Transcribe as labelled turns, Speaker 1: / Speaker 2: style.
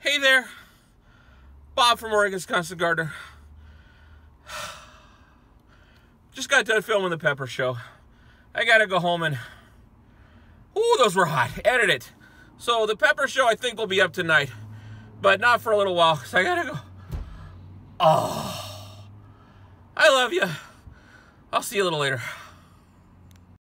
Speaker 1: Hey there, Bob from Oregon's Constant Gardener. Just got done filming the Pepper Show. I gotta go home and... Ooh, those were hot. Edit it. So the Pepper Show I think will be up tonight, but not for a little while, because I gotta go. Oh, I love you. I'll see you a little later.